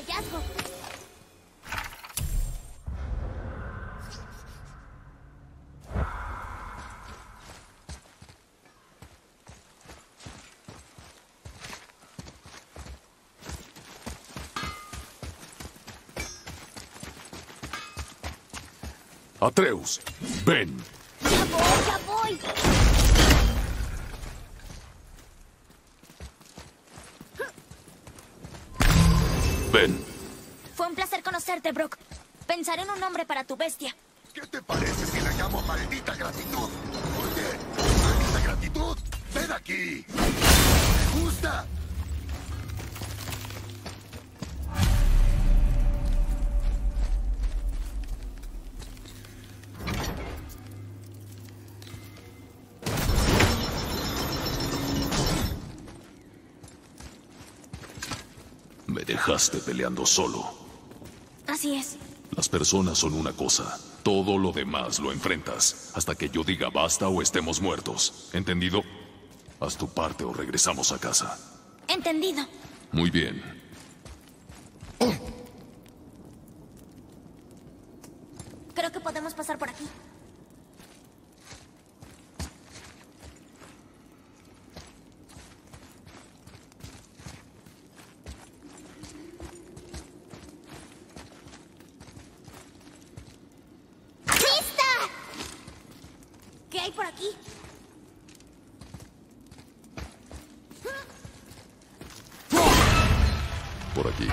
hallazgo. Atreus, ven. ¡Ya voy, ya voy! Ven. Fue un placer conocerte, Brock. Pensaré en un nombre para tu bestia. ¿Qué te parece si la llamo maldita gratitud? Oye, ¿maldita gratitud? ¡Ven aquí! ¿Te gusta? Me dejaste peleando solo. Así es. Las personas son una cosa. Todo lo demás lo enfrentas. Hasta que yo diga basta o estemos muertos. ¿Entendido? Haz tu parte o regresamos a casa. Entendido. Muy bien. Creo que podemos pasar por aquí. ¡Pista! ¿Qué hay por aquí? Por aquí.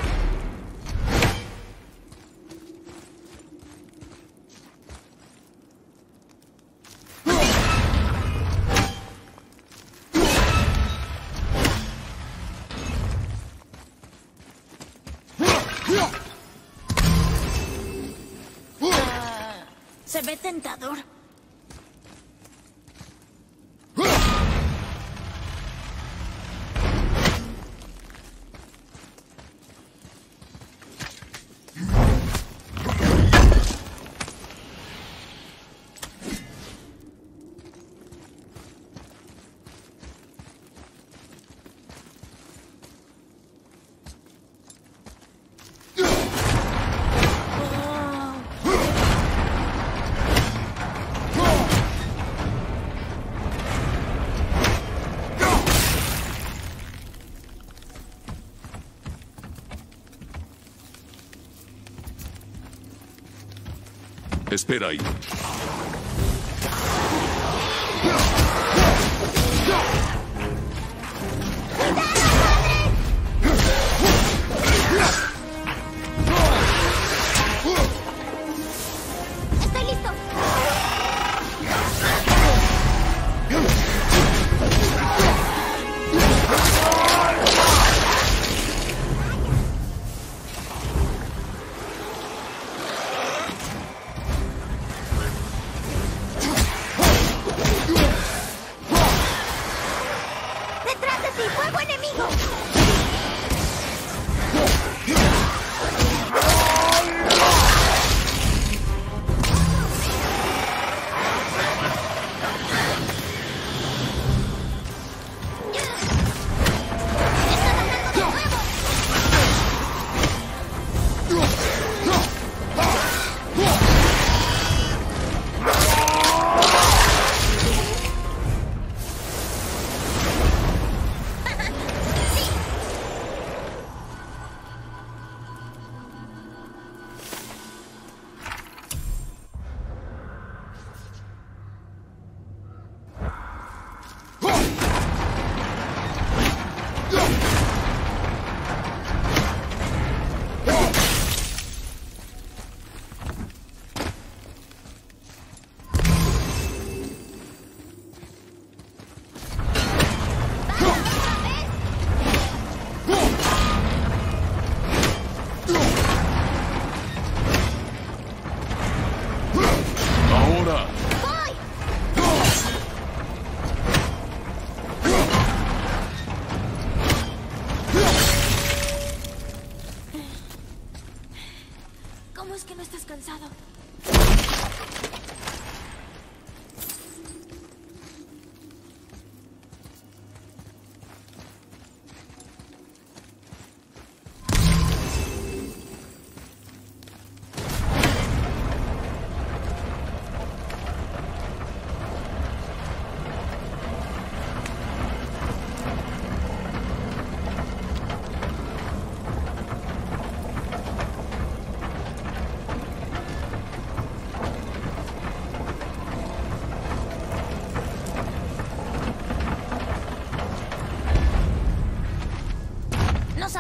Se ve tentador. Espera ahí. ¡Estoy listo!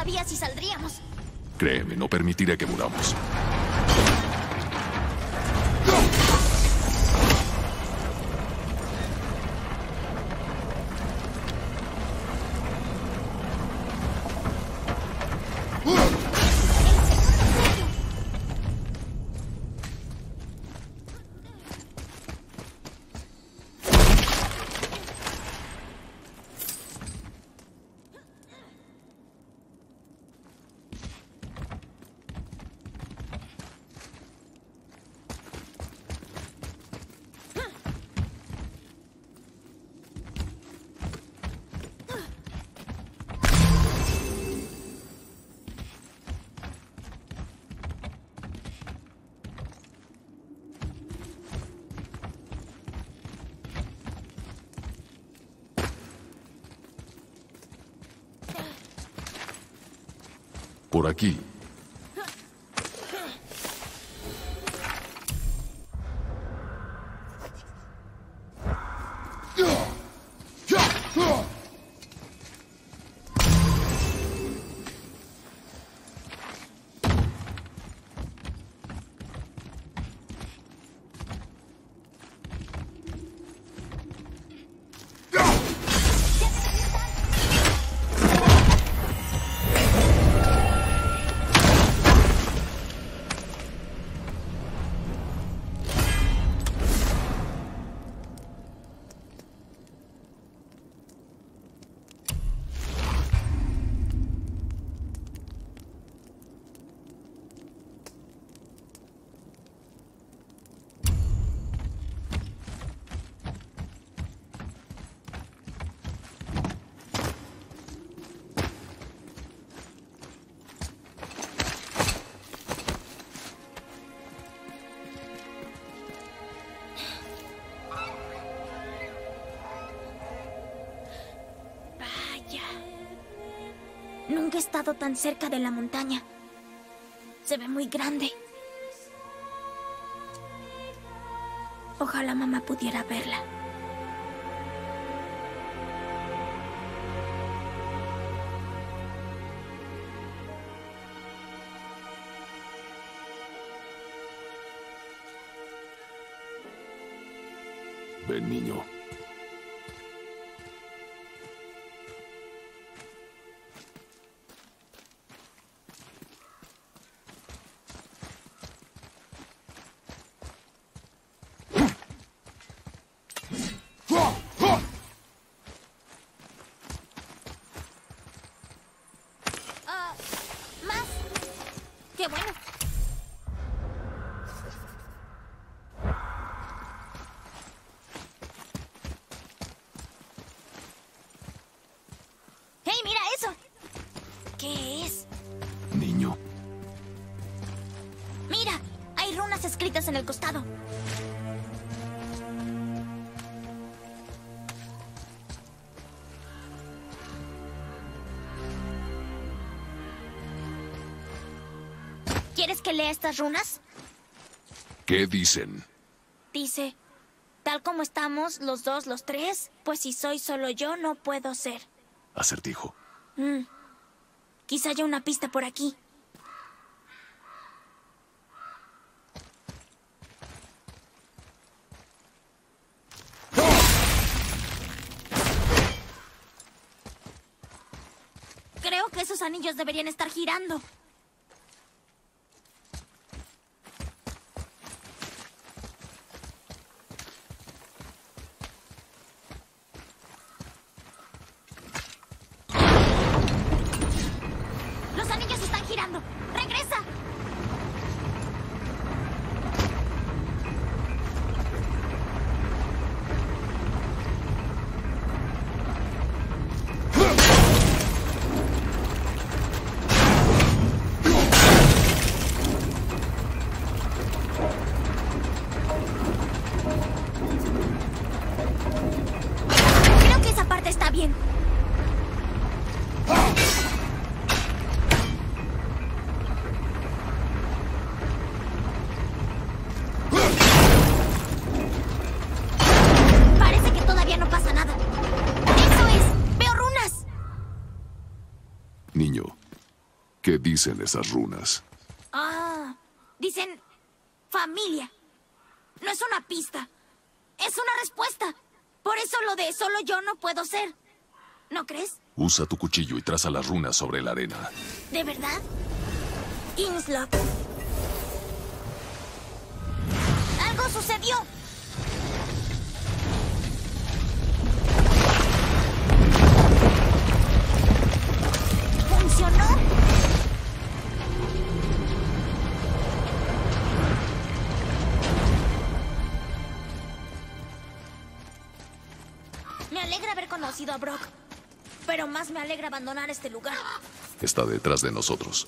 sabía si saldríamos. Créeme, no permitiré que muramos. Por aquí. Nunca he estado tan cerca de la montaña. Se ve muy grande. Ojalá mamá pudiera verla. Ven, niño. Más. Qué bueno. ¡Hey, mira eso! ¿Qué es? Niño. Mira, hay runas escritas en el costado. ¿Quieres que lea estas runas? ¿Qué dicen? Dice, tal como estamos, los dos, los tres, pues si soy solo yo, no puedo ser. Acertijo. Quizá haya una pista por aquí. Creo que esos anillos deberían estar girando. Los anillos están girando. ¡Regresa! Creo que esa parte está bien. Parece que todavía no pasa nada. ¡Eso es! ¡Veo runas! Niño, ¿Qué dicen esas runas? Ah, dicen familia. No es una pista. Es una respuesta. Por eso lo de solo yo no puedo ser. ¿No crees? Usa tu cuchillo y traza las runas sobre la arena. ¿De verdad? Innslock. ¡Algo sucedió! ¿Funcionó? Me alegra haber conocido a Brock, pero más me alegra abandonar este lugar. Está detrás de nosotros.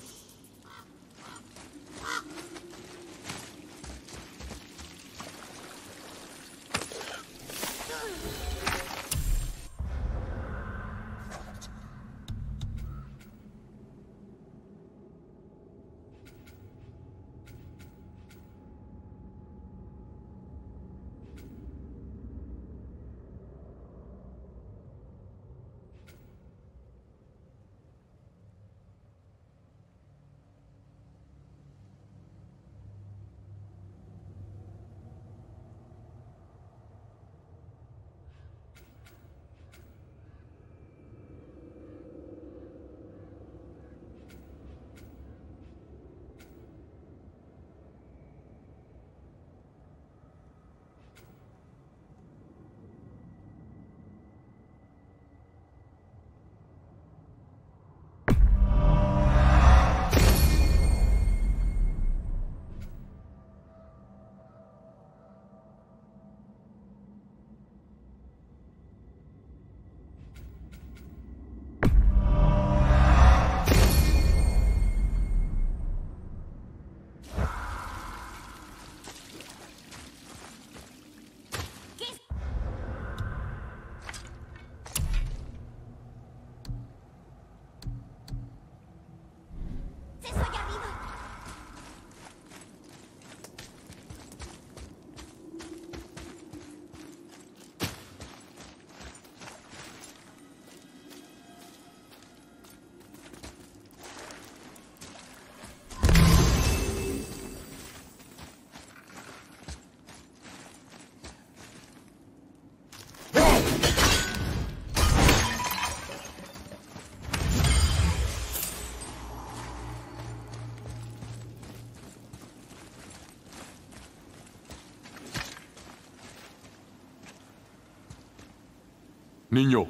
Niño,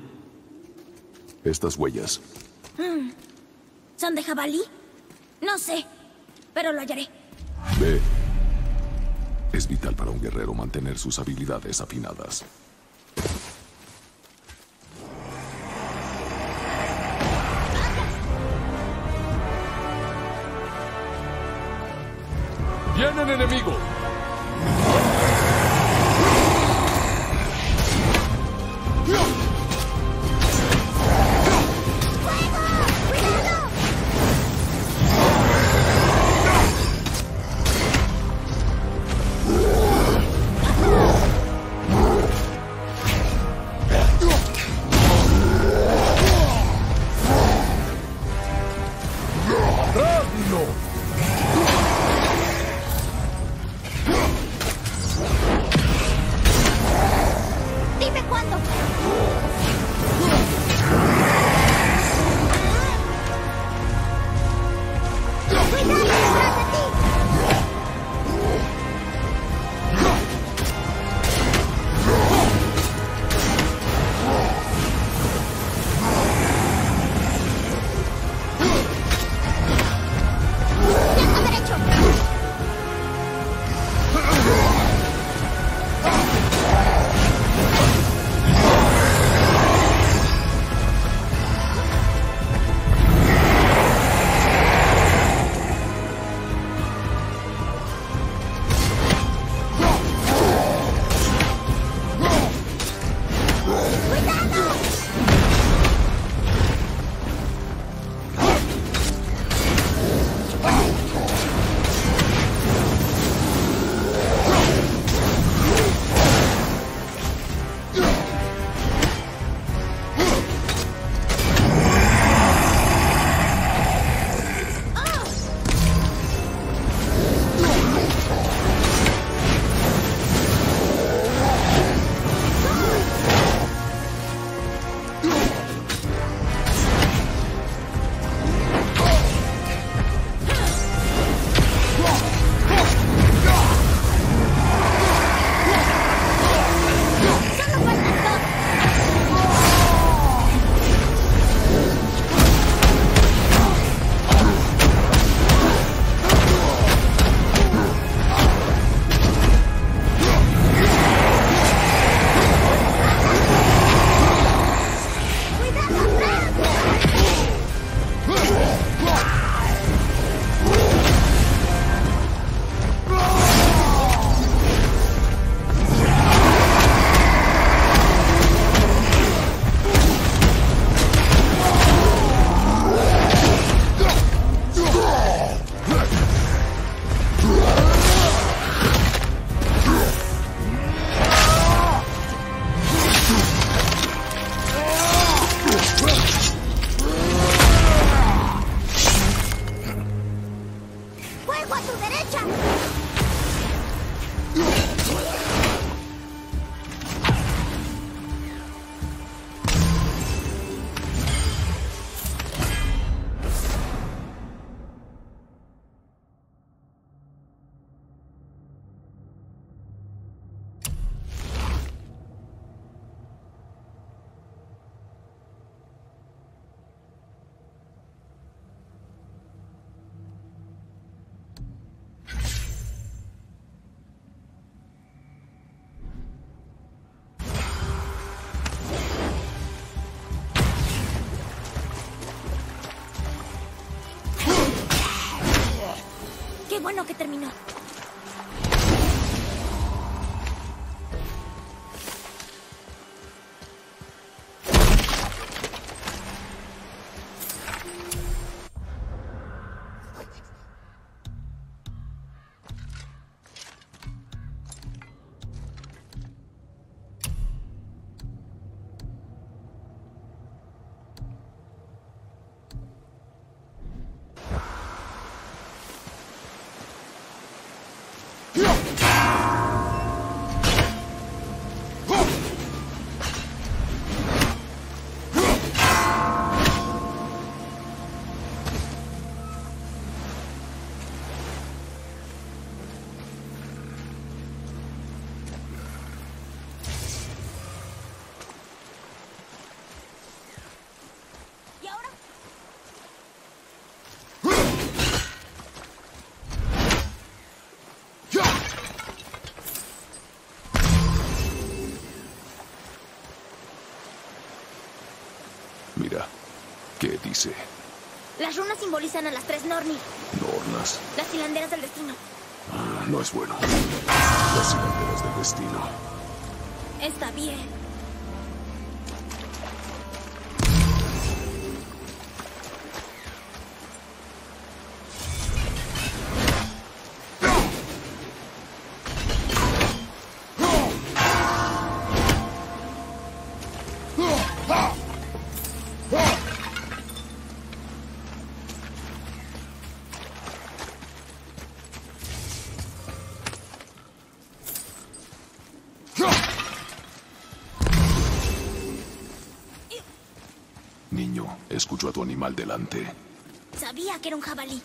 estas huellas. ¿Son de jabalí? No sé, pero lo hallaré. Ve. Es vital para un guerrero mantener sus habilidades afinadas. ¡Vienen enemigos! Dime cuándo. ¡Cuidado detrás de ti! ¡Flanco derecho! Qué bueno que terminó. Mira, ¿qué dice? Las runas simbolizan a las 3 Norni, Nornas. las hilanderas del destino. No es bueno. Las hilanderas del destino. Está bien. Niño, escucho a tu animal delante. Sabía que era un jabalí.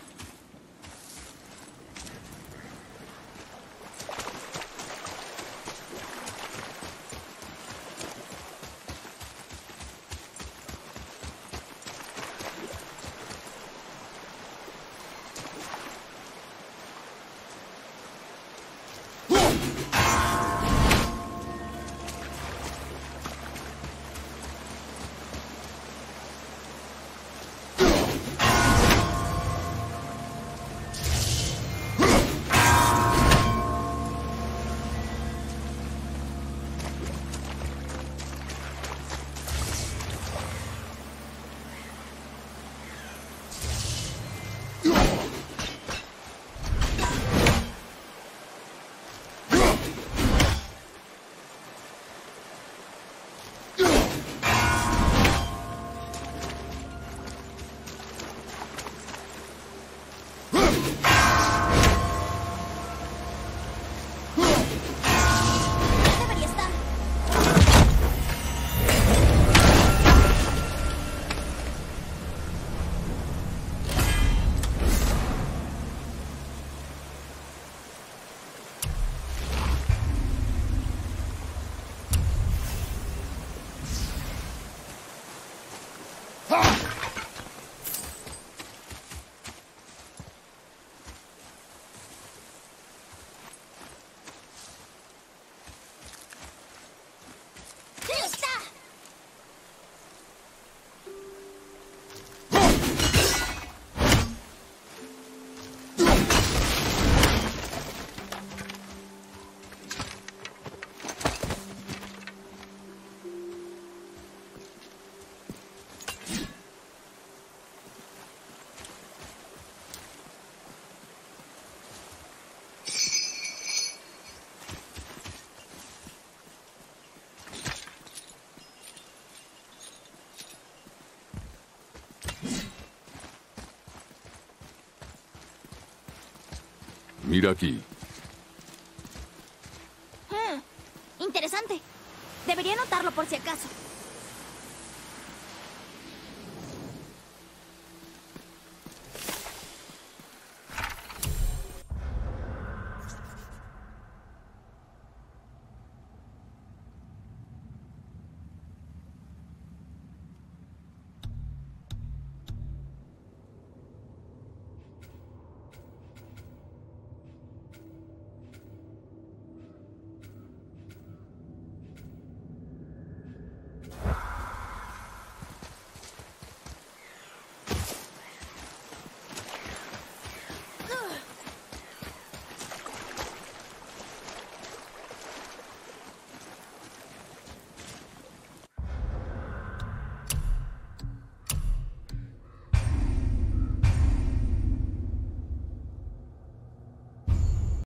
Mira aquí. Interesante. Debería anotarlo por si acaso.